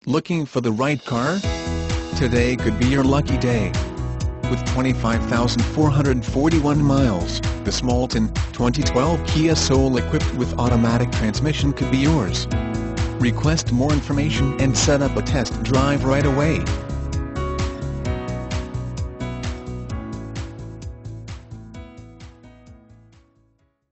Looking for the right car? Today could be your lucky day. With 25,441 miles, this MOLTEN 2012 Kia Soul equipped with automatic transmission could be yours. Request more information and set up a test drive right away.